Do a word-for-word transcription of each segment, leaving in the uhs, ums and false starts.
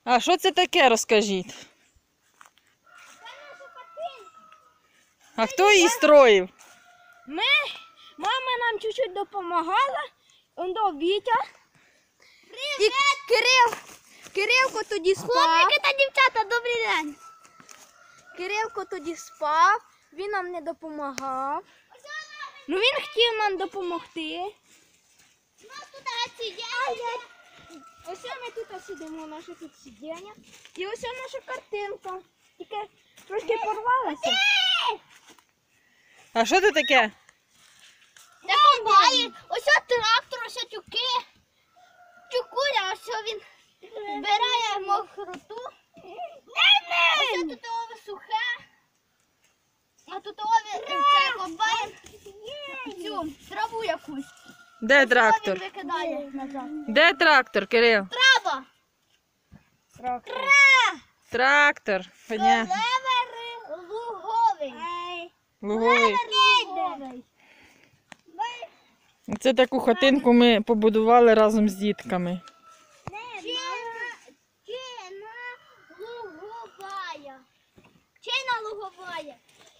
А що це таке, розкажіть? А хто її строїв? Ми, мама нам чуть-чуть допомагала, он до Вітя. І Кирил, Кирилко тоді спав. Хлопчики та дівчата, добрий день. Кирилко тоді спав, він нам не допомагав. Ну він хотів нам допомогти. У нас тут сидять. Ось ми тут сидимо, наше тут сидіння. І ось наша картинка. Тільки трошки порвалася. А що це таке? Це комбайн. Ось трактор, ось тюки. Тюкуля, ось він збирає мокроту. Ось тут ове сухе. А тут ове це комбайн. Цю траву якусь. Де Він трактор? викидає назад. Де трактор, Кирил? Трава. Трактор. Трактор. Понятно. Левер луговий. Луговий. Луговий. Це таку хатинку ми побудували разом з дітками. Чина луговая. Чина луговая.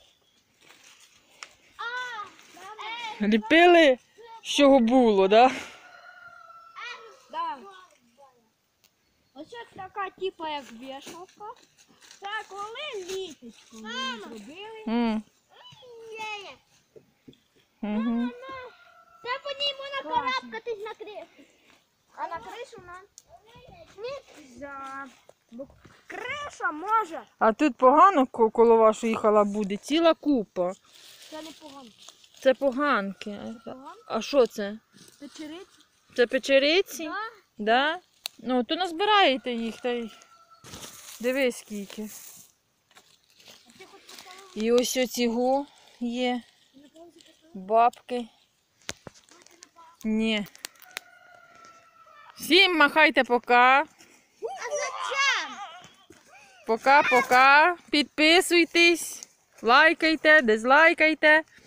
А, е, Ліпили, з чого було, да? Да. Ось ось така типа як вішалка. Це коли літочку ми зробили. М, є. мгм. Це по ній можна карабкатись на кришу. А на кришу нам нельзя. Бо криша може. А тут погано ко- коло вашої халабуди, ціла купа. Це не погано. Це поганки. А що це? Печериці? Це печериці? Да. Да? Ну, то назбираєте їх, та й дивись скільки. І ось оцього є. Бабки. Ні. Всім махайте пока. А зачем? Пока-пока. Підписуйтесь, лайкайте, дизлайкайте.